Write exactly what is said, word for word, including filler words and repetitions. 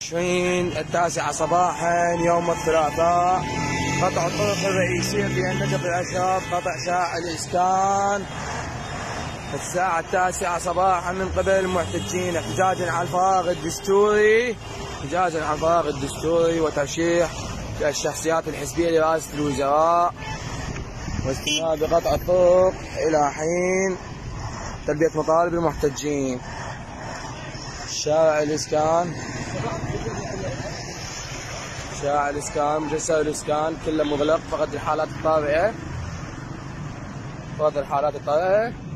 عشرين التاسعة صباحا يوم الثلاثاء. قطع الطرق الرئيسية في النجف الأشرف، قطع شارع الإسكان الساعة التاسعة صباحا من قبل المحتجين احتجاجا على الفراغ الدستوري احتجاجا على الفراغ الدستوري وترشيح الشخصيات الحزبية لرئاسة الوزراء، واستمرار بقطع الطرق إلى حين تلبية مطالب المحتجين. شارع الإسكان شارع الإسكان مجسر الإسكان كله مغلق، فقط الحالات الطارئة فقط الحالات الطارئة